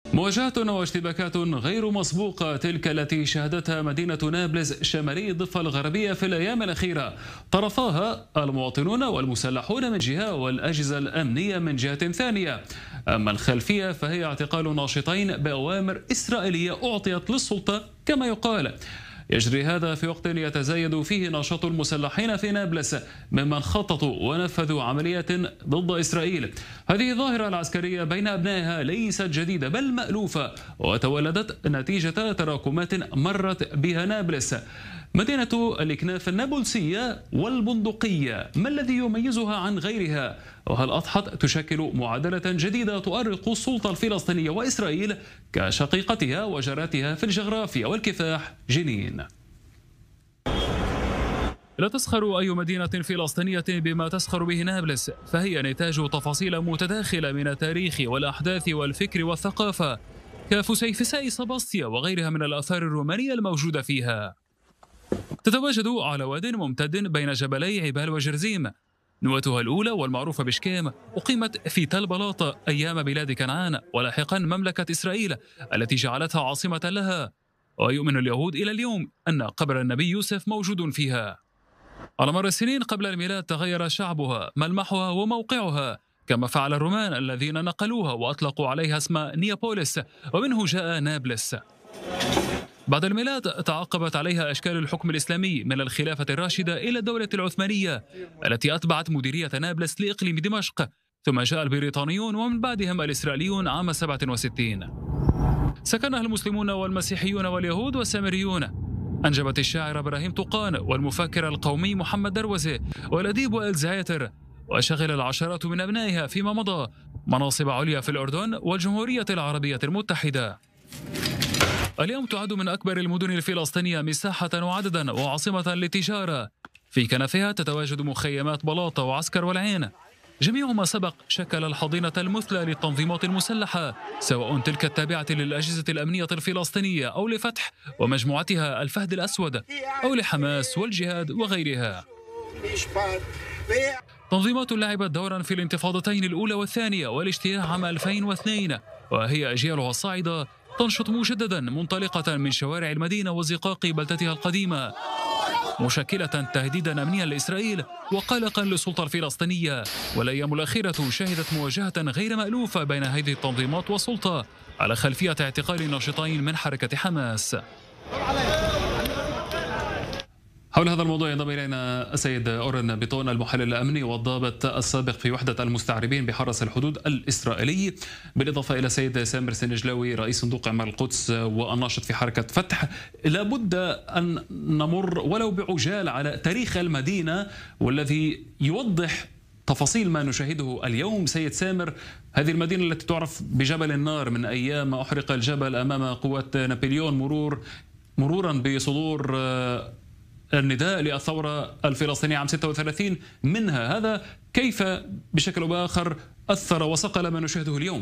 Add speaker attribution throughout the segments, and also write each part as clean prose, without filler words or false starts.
Speaker 1: مواجهات واشتباكات غير مسبوقة تلك التي شهدتها مدينة نابلس شمالي الضفة الغربية في الأيام الأخيرة، طرفاها المواطنون والمسلحون من جهة والأجهزة الأمنية من جهة ثانية. أما الخلفية فهي اعتقال ناشطين بأوامر إسرائيلية أعطيت للسلطة كما يقال. يجري هذا في وقت يتزايد فيه نشاط المسلحين في نابلس ممن خططوا ونفذوا عمليات ضد إسرائيل. هذه الظاهرة العسكرية بين أبنائها ليست جديدة بل مألوفة، وتولدت نتيجة تراكمات مرت بها نابلس مدينة الإكناف النابلسية والبندقية. ما الذي يميزها عن غيرها؟ وهل أضحت تشكل معادلة جديدة تؤرق السلطة الفلسطينية وإسرائيل كشقيقتها وجاراتها في الجغرافيا والكفاح جنين؟ لا تسخر أي مدينة فلسطينية بما تسخر به نابلس، فهي نتاج تفاصيل متداخلة من التاريخ والأحداث والفكر والثقافة كفسيفساء سباسطيا وغيرها من الآثار الرومانية الموجودة فيها. تتواجد على واد ممتد بين جبلي عبال وجرزيم. نواتها الأولى والمعروفة بشكيم أقيمت في تل بلاط أيام بلاد كنعان ولاحقا مملكة إسرائيل التي جعلتها عاصمة لها. ويؤمن اليهود إلى اليوم أن قبر النبي يوسف موجود فيها. على مر السنين قبل الميلاد تغير شعبها، ملمحها وموقعها، كما فعل الرومان الذين نقلوها وأطلقوا عليها اسم نيابوليس ومنه جاء نابلس. بعد الميلاد تعاقبت عليها أشكال الحكم الإسلامي من الخلافة الراشدة إلى الدولة العثمانية التي أتبعت مديرية نابلس لإقليم دمشق، ثم جاء البريطانيون ومن بعدهم الإسرائيليون عام 67. سكنها المسلمون والمسيحيون واليهود والسامريون. أنجبت الشاعر إبراهيم طقان والمفكر القومي محمد دروزة والأديب وائل زعاتر، وشغل العشرات من أبنائها فيما مضى مناصب عليا في الأردن والجمهورية العربية المتحدة. اليوم تعد من أكبر المدن الفلسطينية مساحة وعددا وعاصمة للتجارة. في كنفها تتواجد مخيمات بلاطة وعسكر والعين، جميع ما سبق شكل الحضينة المثلى للتنظيمات المسلحة، سواء تلك التابعة للأجهزة الأمنية الفلسطينية أو لفتح ومجموعتها الفهد الأسود أو لحماس والجهاد وغيرها. تنظيمات لعبت دورا في الانتفاضتين الأولى والثانية والاجتياح عام 2002، وهي أجيالها الصاعدة تنشط مجددا منطلقة من شوارع المدينة وزقاق بلدتها القديمة، مشكلة تهديدا أمنيا لإسرائيل وقلقا للسلطة الفلسطينية. والأيام الأخيرة شهدت مواجهة غير مألوفة بين هذه التنظيمات والسلطة على خلفية اعتقال ناشطين من حركة حماس. حول هذا الموضوع ينضم إلينا السيد أورن بيطون المحلل الأمني والضابط السابق في وحدة المستعربين بحرس الحدود الإسرائيلي، بالإضافة إلى السيد سامر سنجلاوي رئيس صندوق إعمار القدس والناشط في حركة فتح. لابد أن نمر ولو بعجال على تاريخ المدينة والذي يوضح تفاصيل ما نشاهده اليوم. سيد سامر، هذه المدينة التي تعرف بجبل النار من أيام ما أحرق الجبل أمام قوات نابليون مرورا بصدور النداء للثورة الفلسطينية عام 36 منها، هذا كيف بشكل أو بآخر أثر وصقل ما نشاهده اليوم؟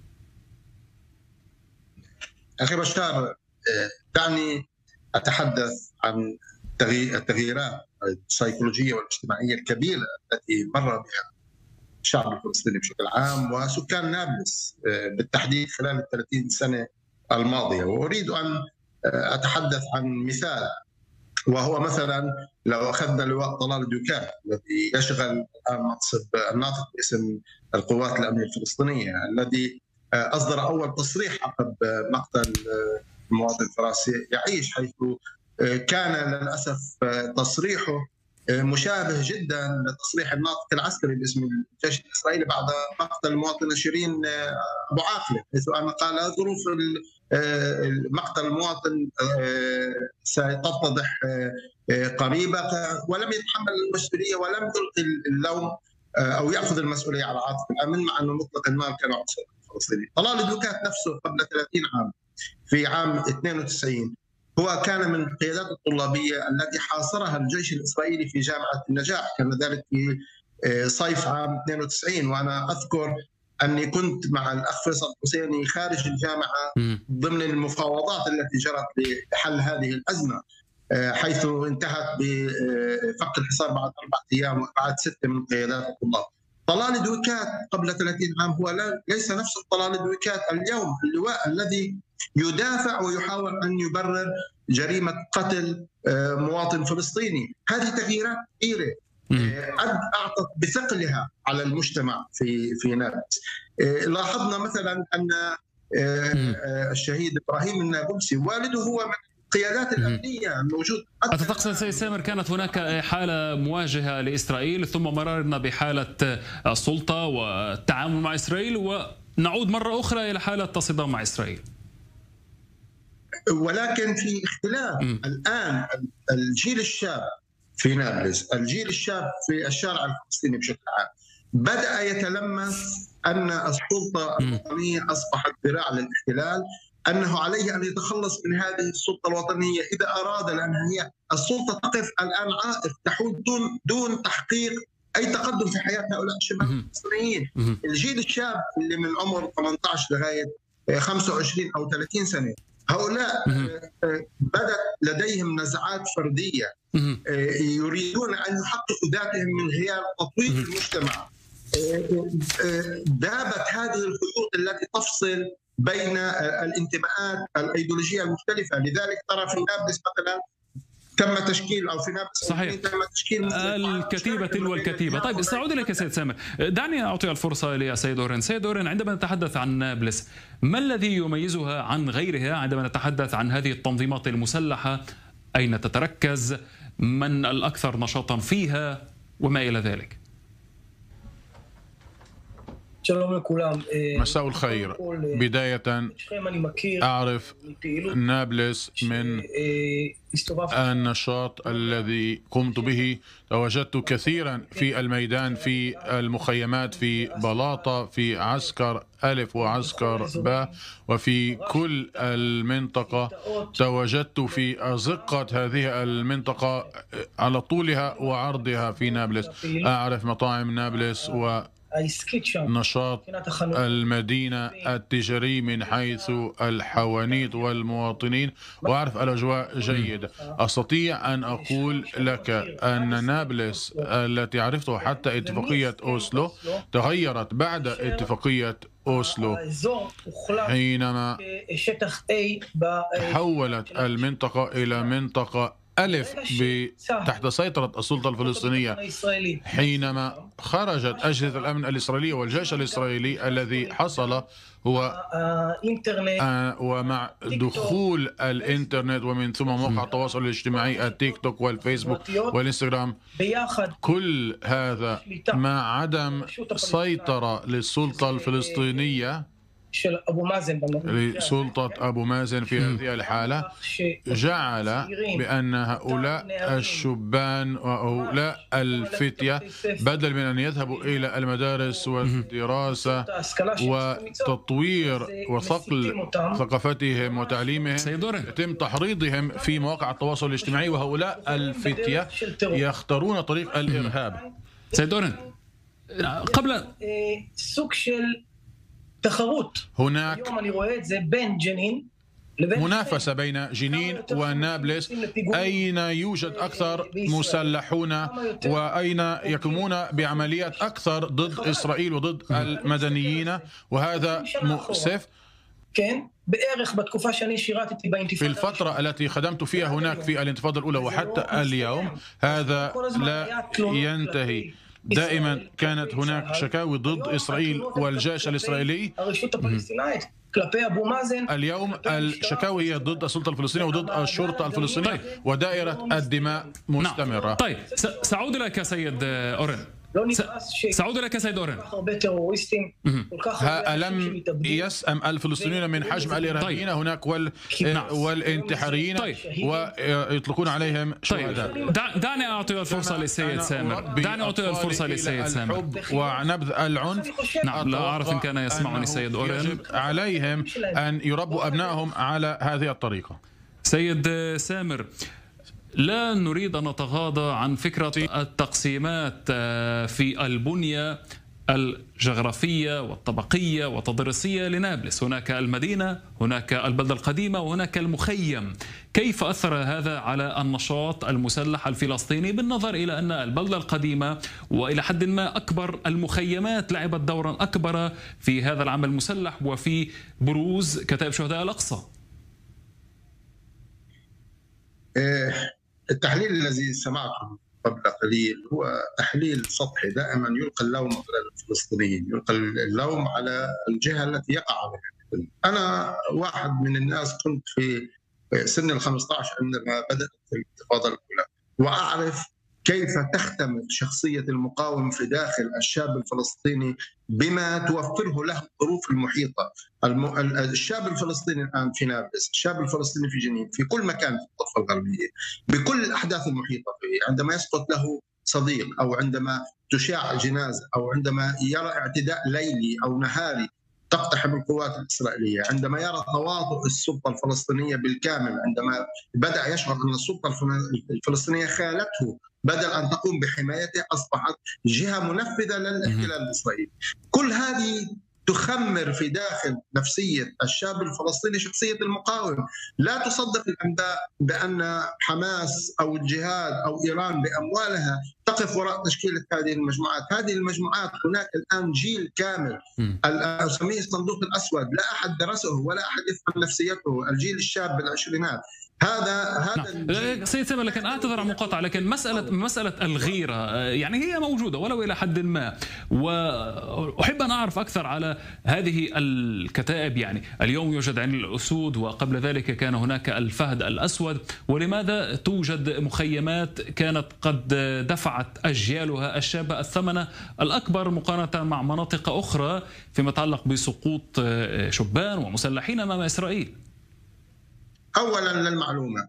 Speaker 2: أخي بشار، دعني أتحدث عن التغييرات السيكولوجية والاجتماعية الكبيرة التي مر بها الشعب الفلسطيني بشكل عام وسكان نابلس بالتحديد خلال 30 سنة الماضية. وأريد أن أتحدث عن مثال، وهو مثلا لو أخذنا لواء طلال دوكان الذي يشغل الآن منصب الناطق باسم القوات الأمنية الفلسطينية، الذي أصدر أول تصريح عقب مقتل المواطن الفرنسي يعيش، حيث كان للأسف تصريحه مشابه جدا لتصريح الناطق العسكري باسم الجيش الإسرائيلي بعد مقتل المواطنة شيرين أبو عاقلة، حيث أن قال ظروف مقتل المواطن ستتضح قريبا، ولم يتحمل المسؤولية ولم يلقي اللوم أو يأخذ المسؤولية على عاتق الأمن، مع أنه مطلق النار كان عنصر فلسطيني. طلال دوكات نفسه قبل 30 عام في عام 92 هو كان من القيادات الطلابية التي حاصرها الجيش الإسرائيلي في جامعة النجاح، كان ذلك في صيف عام 92. وأنا أذكر أني كنت مع الأخ فيصل حسيني خارج الجامعة ضمن المفاوضات التي جرت لحل هذه الأزمة، حيث انتهت بفك الحصار بعد 4 أيام وإقعاد 6 من قيادات الطلاب. طلال دويكات قبل 30 عام هو ليس نفس طلال دويكات اليوم، اللواء الذي يدافع ويحاول أن يبرر جريمة قتل مواطن فلسطيني. هذه تغييرات كبيرة أعطت بثقلها على المجتمع في نابلس. لاحظنا مثلا أن الشهيد إبراهيم النابلسي والده هو من القيادات الأمنية الموجود.
Speaker 1: أنت تقصد سيد سامر كانت هناك حالة مواجهة لإسرائيل، ثم مررنا بحالة السلطة والتعامل مع إسرائيل، ونعود مرة أخرى إلى حالة الصدام مع إسرائيل،
Speaker 2: ولكن في اختلاف. الآن الجيل الشاب في نابلس، الجيل الشاب في الشارع الفلسطيني بشكل عام، بدأ يتلمس أن السلطة الوطنية أصبحت ذراع للاحتلال، أنه عليه أن يتخلص من هذه السلطة الوطنية إذا أراد، لأن هي السلطة تقف الآن عائق تحول دون تحقيق أي تقدم في حياة هؤلاء الشباب الفلسطينيين. الجيل الشاب اللي من عمر 18 لغاية 25 أو 30 سنة، هؤلاء بدأت لديهم نزعات فردية، يريدون أن يحققوا ذاتهم من خلال تطوير المجتمع. ذابت هذه الخيوط التي تفصل بين الانتماءات الأيديولوجية المختلفة. لذلك ترى في نابلس مثلا تم تشكيل، أو في نابلس
Speaker 1: صحيح
Speaker 2: تم تشكيل
Speaker 1: الكتيبة تلو الكتيبة. طيب سأعود إليك سيد سامر، دعني أعطي الفرصة لسيد أورين. سيد أورين، عندما نتحدث عن نابلس، ما الذي يميزها عن غيرها عندما نتحدث عن هذه التنظيمات المسلحة؟ أين تتركز؟ من الأكثر نشاطا فيها؟ وما إلى ذلك.
Speaker 3: مساء الخير. بداية أعرف نابلس من النشاط الذي قمت به. تواجدت كثيرا في الميدان، في المخيمات، في بلاطة، في عسكر ألف وعسكر باء، وفي كل المنطقة. تواجدت في أزقة هذه المنطقة على طولها وعرضها في نابلس. أعرف مطاعم نابلس ونشاط المدينة التجاري من حيث الحوانيت والمواطنين، وأعرف الأجواء جيدة. أستطيع أن أقول لك أن نابلس التي عرفتها حتى اتفاقية أوسلو تغيرت بعد اتفاقية أوسلو، حينما تحولت المنطقة إلى منطقة ألف تحت سيطرة السلطة الفلسطينية. حينما خرجت أجهزة الأمن الإسرائيلية والجيش الإسرائيلي الذي حصل هو ومع دخول الإنترنت ومن ثم مواقع التواصل الاجتماعي التيك توك والفيسبوك والإنستغرام، كل هذا مع عدم سيطرة للسلطة الفلسطينية لسلطة أبو مازن في هذه الحالة، جعل بأن هؤلاء الشبان وهؤلاء الفتية بدل من أن يذهبوا إلى المدارس والدراسة وتطوير وصقل ثقافتهم وتعليمهم، يتم تحريضهم في مواقع التواصل الاجتماعي، وهؤلاء الفتية يختارون طريق الإرهاب.
Speaker 1: سيد أورين، قبل
Speaker 3: هناك منافسة بين جنين ونابلس، أين يوجد أكثر مسلحون وأين يقومون بعمليات أكثر ضد إسرائيل وضد المدنيين، وهذا مؤسف. في الفترة التي خدمت فيها هناك في الانتفاضة الأولى وحتى اليوم هذا لا ينتهي. دائما كانت هناك شكاوي ضد إسرائيل والجيش الإسرائيلي. اليوم الشكاوي هي ضد السلطة الفلسطينية وضد الشرطة الفلسطينية، ودائرة الدماء مستمرة.
Speaker 1: طيب سأعود لك سيد أورين. سأعود لك سيد أورين.
Speaker 3: ألم يسأم الفلسطينيون من حجم الإرهابيين هناك والانتحاريين ويطلقون عليهم شهداء؟
Speaker 1: دعني أعطي الفرصة للسيد سامر.
Speaker 3: الحب ونبذ العنف.
Speaker 1: نعم، لا أعرف إن كان يسمعني السيد أورين.
Speaker 3: يجب عليهم أن يربوا أبنائهم على هذه الطريقة.
Speaker 1: سيد سامر، لا نريد أن نتغاضى عن فكرة التقسيمات في البنية الجغرافية والطبقية والتضاريسية لنابلس. هناك المدينة، هناك البلدة القديمة، وهناك المخيم. كيف أثر هذا على النشاط المسلح الفلسطيني، بالنظر إلى أن البلدة القديمة وإلى حد ما أكبر المخيمات لعبت دورا أكبر في هذا العمل المسلح وفي بروز كتائب شهداء الأقصى؟
Speaker 2: التحليل الذي سمعته قبل قليل هو تحليل سطحي. دائما يلقى اللوم على الفلسطينيين، يلقى اللوم على الجهة التي يقع عليها. أنا واحد من الناس كنت في سن ال15 عندما بدأت الانتفاضة الأولى، وأعرف كيف تختمر شخصية المقاوم في داخل الشاب الفلسطيني بما توفره له الظروف المحيطة. الشاب الفلسطيني الآن في نابلس، الشاب الفلسطيني في جنين، في كل مكان في الضفة الغربية، بكل الأحداث المحيطة فيه، عندما يسقط له صديق، أو عندما تشاع جنازة، أو عندما يرى اعتداء ليلي أو نهاري تقتحم القوات الإسرائيلية، عندما يرى تواطؤ السلطة الفلسطينية بالكامل، عندما بدأ يشعر أن السلطة الفلسطينية خالته بدل أن تقوم بحمايته أصبحت جهة منفذة للاحتلال الإسرائيلي. كل هذه تخمر في داخل نفسية الشاب الفلسطيني شخصية المقاوم. لا تصدق الأنباء بأن حماس أو الجهاد أو إيران بأموالها تقف وراء تشكيلة هذه المجموعات. هذه المجموعات هناك الآن جيل كامل أسميه الصندوق الأسود، لا أحد درسه ولا أحد يفهم نفسيته، الجيل الشاب بالعشرينات. هذا
Speaker 1: سيد سامر، لكن اعتذر عن المقاطعه، لكن مساله الغيره يعني هي موجوده ولو الى حد ما، واحب ان اعرف اكثر على هذه الكتائب. يعني اليوم يوجد عين الاسود، وقبل ذلك كان هناك الفهد الاسود، ولماذا توجد مخيمات كانت قد دفعت اجيالها الشابه الثمن الاكبر مقارنه مع مناطق اخرى فيما يتعلق بسقوط شبان ومسلحين امام اسرائيل؟
Speaker 2: أولا للمعلومة،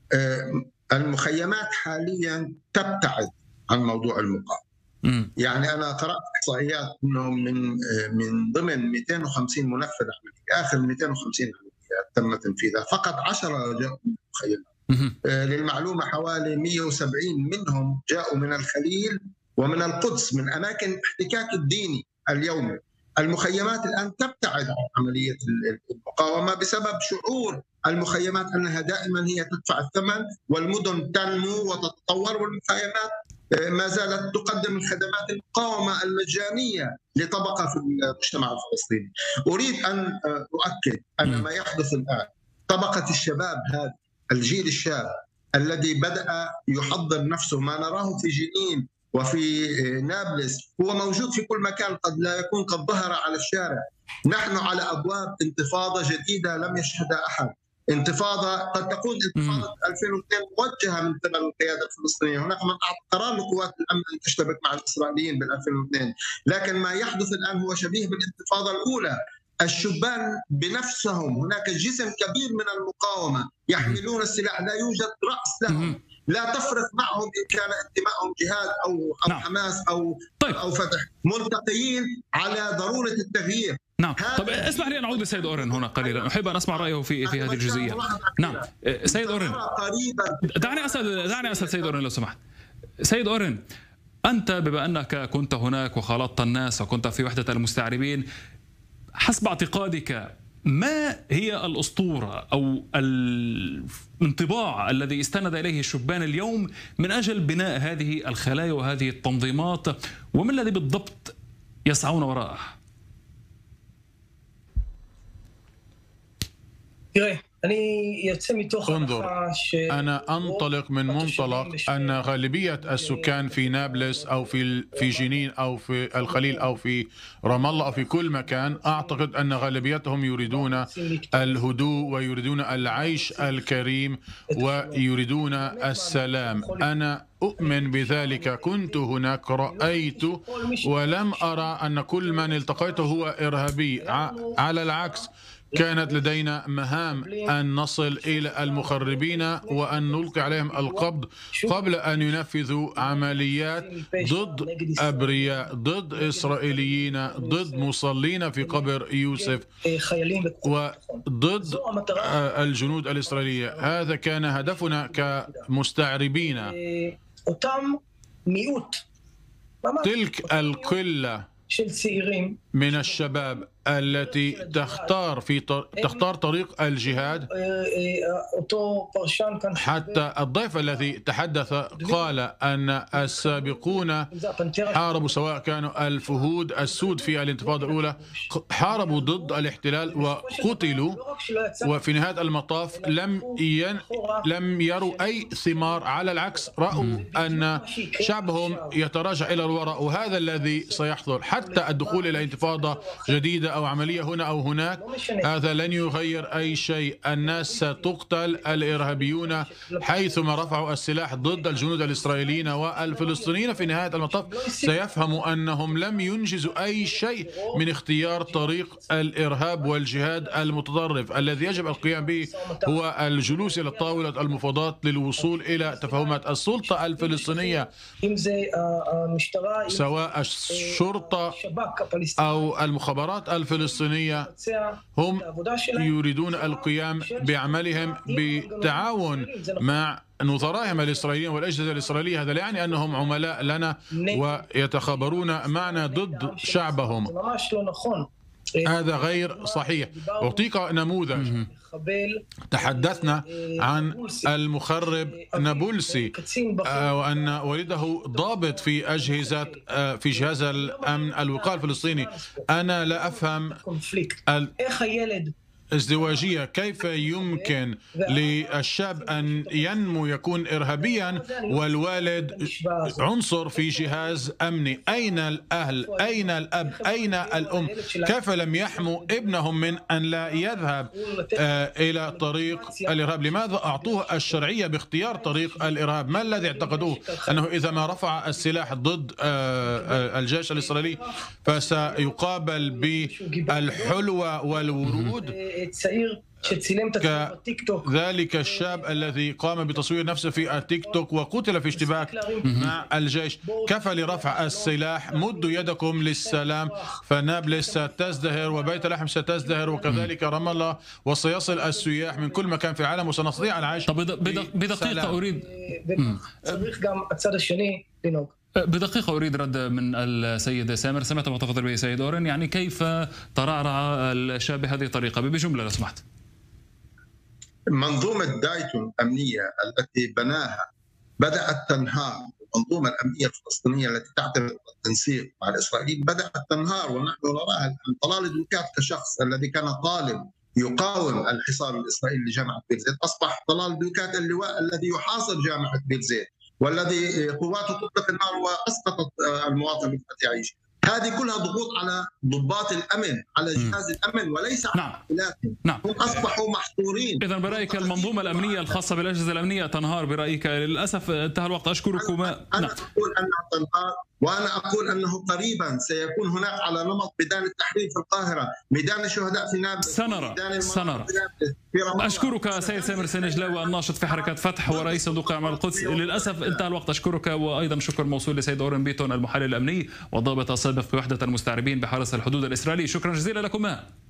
Speaker 2: المخيمات حاليا تبتعد عن موضوع المقاومة. يعني أنا قرأت إحصائيات أنه من ضمن 250 منفذ عملية، آخر 250 عملية تم تنفيذها، فقط 10 جاءوا من المخيمات. للمعلومة حوالي 170 منهم جاءوا من الخليل ومن القدس، من أماكن الاحتكاك الديني اليومي. المخيمات الآن تبتعد عن عملية المقاومة بسبب شعور المخيمات أنها دائما هي تدفع الثمن، والمدن تنمو وتتطور، والمخيمات ما زالت تقدم الخدمات المقاومة المجانية لطبقة في المجتمع الفلسطيني. أريد أن أؤكد أن ما يحدث الآن، طبقة الشباب هذا، الجيل الشاب الذي بدأ يحضر نفسه، ما نراه في جنين وفي نابلس هو موجود في كل مكان، قد لا يكون قد ظهر على الشارع. نحن على أبواب انتفاضة جديدة لم يشهدها أحد، انتفاضة قد تكون انتفاضة 2002 موجهة من قبل القيادة الفلسطينية. هناك من أعطى قرار لقوات الأمن أن تشتبك مع الإسرائيليين بال2002، لكن ما يحدث الآن هو شبيه بالانتفاضة الأولى. الشبان بنفسهم، هناك جسم كبير من المقاومة يحملون السلاح، لا يوجد رأس لهم، لا تفرق معهم إن كان انتمائهم جهاد أو حماس أو فتح، ملتقيين على ضرورة التغيير.
Speaker 1: نعم. طب اسمح لي أن أعود لسيد أورن هنا قليلا، أحب أن أسمع رأيه في هذه الجزئية. نعم سيد أورن، دعني أسأل سيد أورن لو سمحت. سيد أورن، أنت بما أنك كنت هناك وخالطت الناس وكنت في وحدة المستعربين، حسب اعتقادك ما هي الأسطورة أو الانطباع الذي استند إليه الشبان اليوم من أجل بناء هذه الخلايا وهذه التنظيمات، وما الذي بالضبط يسعون وراءه؟
Speaker 3: انظر، أنا أنطلق من منطلق أن غالبية السكان في نابلس أو في جنين أو في الخليل أو في رام الله أو في كل مكان، أعتقد أن غالبيتهم يريدون الهدوء ويريدون العيش الكريم ويريدون السلام. أنا أؤمن بذلك، كنت هناك، رأيت ولم أرى أن كل من التقيته هو إرهابي. على العكس، كانت لدينا مهام أن نصل إلى المخربين وأن نلقي عليهم القبض قبل أن ينفذوا عمليات ضد أبرياء، ضد إسرائيليين، ضد مصلين في قبر يوسف وضد الجنود الإسرائيلية. هذا كان هدفنا كمستعربين. تلك القلة من الشباب التي تختار طريق الجهاد. حتى الضيف الذي تحدث قال أن السابقون حاربوا، سواء كانوا الفهود السود في الانتفاضة الأولى، حاربوا ضد الاحتلال وقتلوا، وفي نهاية المطاف لم يروا أي ثمار، على العكس رأوا أن شعبهم يتراجع إلى الوراء، وهذا الذي سيحصل. حتى الدخول إلى انتفاضة جديدة أو عملية هنا أو هناك، هذا لن يغير أي شيء. الناس ستقتل، الإرهابيون حيثما رفعوا السلاح ضد الجنود الإسرائيليين، والفلسطينيين في نهاية المطاف سيفهموا أنهم لم ينجزوا أي شيء من اختيار طريق الإرهاب والجهاد المتطرف. الذي يجب القيام به هو الجلوس إلى طاولة المفاوضات للوصول إلى تفاهمات. السلطة الفلسطينية سواء الشرطة أو المخابرات الفلسطينية هم يريدون القيام بعملهم بالتعاون مع نظرائهم الإسرائيليين والأجهزة الإسرائيلية. هذا لا يعني أنهم عملاء لنا ويتخابرون معنا ضد شعبهم. هذا غير صحيح. أعطيك نموذج. تحدثنا عن المخرب نابلسي وأن والده ضابط في جهاز الأمن الوقائي الفلسطيني. أنا لا أفهم ازدواجية. كيف يمكن للشاب أن ينمو يكون إرهابيا والوالد عنصر في جهاز أمني؟ أين الأهل؟ أين الأب؟ أين الأم؟ كيف لم يحموا ابنهم من أن لا يذهب إلى طريق الإرهاب؟ لماذا أعطوه الشرعية باختيار طريق الإرهاب؟ ما الذي اعتقدوه؟ أنه إذا ما رفع السلاح ضد الجيش الإسرائيلي فسيقابل بالحلوى والورود؟ ذلك الشاب الذي قام بتصوير نفسه في التيك توك وقتل في اشتباك مع الجيش. كفى لرفع السلاح. مدوا يدكم للسلام فنابلس ستزدهر وبيت لحم ستزدهر وكذلك رام الله، وسيصل السياح من كل مكان في العالم وسنستطيع العيش
Speaker 1: بدقيقة أريد رد من السيد سامر. سمعت ما تفضل به سيد أورن، يعني كيف ترعرع الشاب بهذه الطريقة بجملة لو سمحت؟
Speaker 2: منظومة دايتون الأمنية التي بناها بدأت تنهار. المنظومة الأمنية الفلسطينية التي تعتمد على التنسيق مع الإسرائيليين بدأت تنهار، ونحن نراها الآن. طلال دوكات كشخص الذي كان طالب يقاوم الحصار الإسرائيلي لجامعة بير زيت أصبح طلال دوكات اللواء الذي يحاصر جامعة بير زيت، والذي قواته تطلق النار واسقطت المواطن بالفتح يعيش. هذه كلها ضغوط على ضباط الامن، على جهاز الامن، وليس على الائتلافهم. هم اصبحوا محصورين.
Speaker 1: اذا برايك المنظومه الامنيه الخاصه بالاجهزه الامنيه تنهار برايك؟ للاسف انتهى الوقت. اشكركم.
Speaker 2: انا اقول انها تنهار، وانا اقول انه قريبا سيكون هناك على نمط ميدان التحرير في القاهره، ميدان الشهداء في نابلس،
Speaker 1: سنرى. اشكرك سيد سامر سنجلاوي الناشط في حركه فتح ورئيس صندوق اعمال القدس. للاسف انتهى الوقت. اشكرك، وايضا شكر موصول لسيد أورن بيتون المحلل الامني والضابط السابق في وحده المستعربين بحرس الحدود الاسرائيلي. شكرا جزيلا لكما.